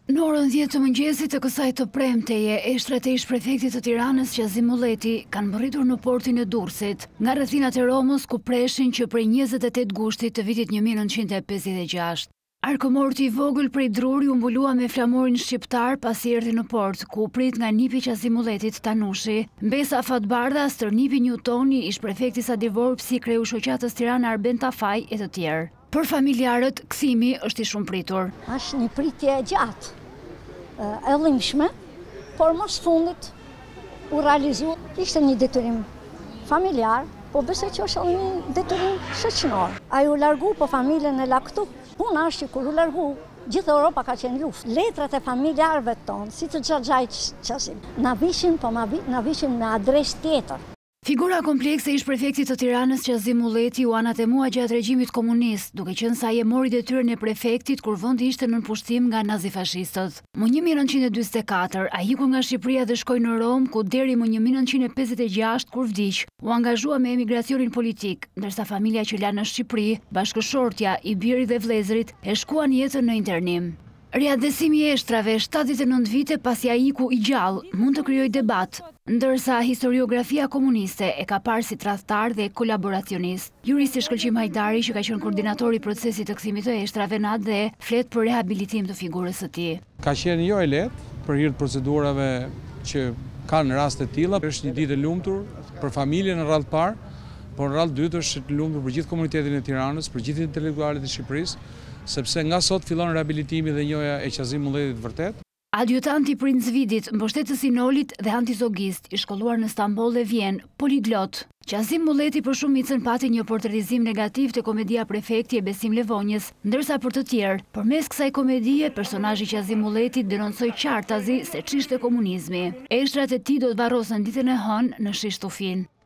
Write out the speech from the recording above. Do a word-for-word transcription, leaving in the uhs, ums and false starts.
Në orën dhjetë të mëngjesit të kësaj të premteje, eshtrat e ish-prefektit të Tiranës Qazim Mulleti kanë mbërritur në portin e Durrësit, nga rrethinat e Romës ku preshin që prej njëzet e tetë gushtit të vitit një mijë e nëntëqind e pesëdhjetë e gjashtë. Arkomorti i vogël prej Druri u mbulua me flamurin shqiptar pasi erdhi në port, ku u prit nga nipi Qazim Mulletit Tanushi, mbesa Fatbardha, stërnipi Newtoni, ish-prefekti Sadi Vorpsi, kreu shoqatës Tirana Arben Tafaj e të tjerë. Për familjarët, kthimi është i shumë pritur. Është një pritje e gjatë, e dhimbshme, por mos fundit u realizu. Ishte një detyrim familjar, po besoj që është edhe një detyrim shoqëror. Ai u largu, po familjen e la këtu. Puna është që kur u largu, gjithë Europa ka qenë luftë. Letrat e familjarëve tonë, si të Xhaxhait Qazim, na vishin, po na vishin me adresë tjetër. Figura komplekse ish-prefektit të Tiranës Qazim Mulleti u anatemua gjatë regjimit komunist, duke qenë se ai e mori detyrën e prefektit kur vendi ishte nën pushtim nga nazifashistët. Më një mijë e nëntëqind e dyzet e katër, ai iku nga Shqipëria dhe shkoi në Rom, ku deri më një mijë e nëntëqind e pesëdhjetë e gjashtë kur vdiq, u angazhua me emigracionin politik, ndërsa familja që la në Shqipëri, bashkëshortja, i birit dhe vëllezërit, e shkuan jetën në internim. Riadesimi i eshtrave shtatëdhjetë e nëntë vite pasi ai iku i gjallë mund të krijojë debat, ndërsa historiografia komuniste e ka parë si tradhtar dhe kolaboracionist. Juristi Shkëlqim Hajdari, që ka qenë koordinatori i procesit të kthimit të eshtrave në atë dhe flet për rehabilitim të figurës së tij. Ka qenë jo e lehtë për hir të procedurave që kanë raste të tilla. Është një ditë e lumtur për familjen në radhë të parë, por në radhë të dytë është e lumtur për gjithë komunitetin e Tiranës, për gjithë intelektualët e Shqipërisë, sepse nga sot fillon rehabilitimi dhe njoja e Qazim Mulletit vërtet. Adjutanti Princ Vidit, mbështetës i Nolit dhe antizogist, i shkolluar në Stamboll dhe Vjenë, poliglot. Qazim Mulleti për shumicën pati një portretizim negativ të komedia Prefekti e Besim Levonjës, ndërsa për të tjerë, përmes kësaj komedie, personazhi Qazim Mulletit denoncoi qartazi se ç'ishte komunizmi. Eshtrat e tij do të varrosen ditën e hënë në Shishtufin.